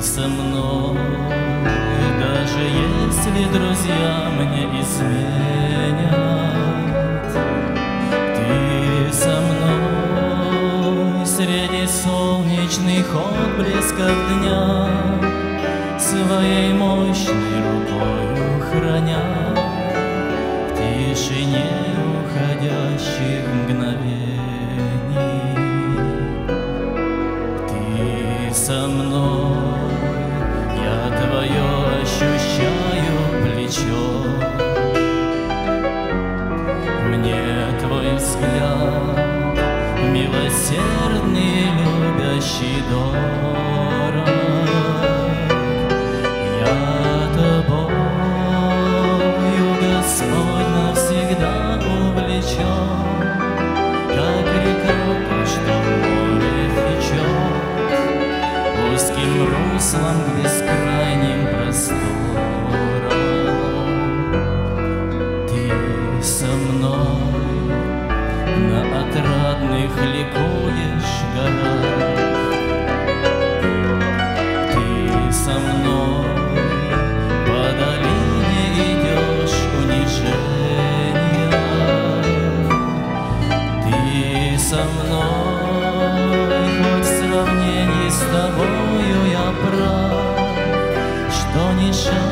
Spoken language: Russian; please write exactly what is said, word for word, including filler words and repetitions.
со мной, даже если друзья мне изменят. Ты со мной среди солнечных отблесков дня, своей мощной рукою храня в тишине уходящих мгновений. Ты со мной, я твое ощущаю плечо, мне твой взгляд милосердный, любящий, дорог. Я тобою, Господь, навсегда увлечен, как река, что в море течет узким руслом к бескрайним просторам. Ты со мной на отрадных ликуешь горах, ты со мной по долине идешь унижения, ты со мной, хоть в сравнении с тобою я прав, что не шаг